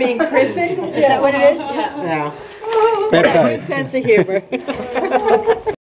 being crispy? Is that what it is? Yeah. Fair Good play. sense of humor.